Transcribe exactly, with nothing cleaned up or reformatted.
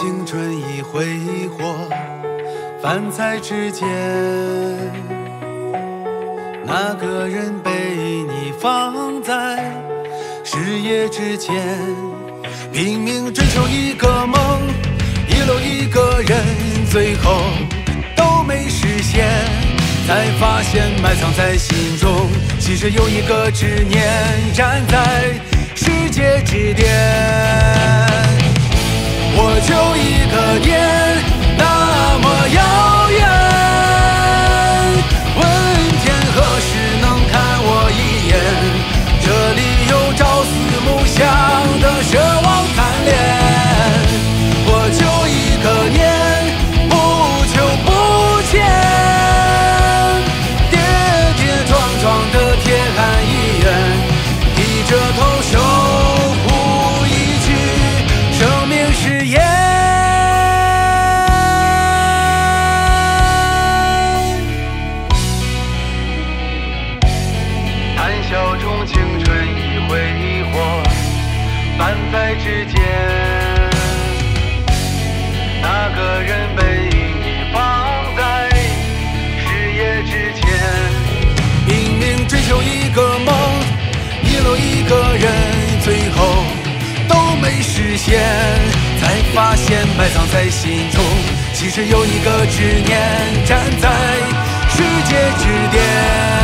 青春已挥霍，饭菜之间，那个人被你放在事业之前，拼命追求一个梦，遗留一个人，最后都没实现，才发现埋藏在心中，其实有一个执念站在世界之巅。我就一个念，那么遥远，问天何时能看我一眼，这里有朝思暮想的奢望贪恋。我就一个念，不求不见，跌跌撞撞的铁汉一员，低着头守护一句生命誓言。谈笑中青春已挥霍，饭菜之间，那个人被你放在事业之前，拼命追求一个梦，遗留一个人，最后都没实现，才发现埋藏在心中，其实有一个执念站在世界之巅。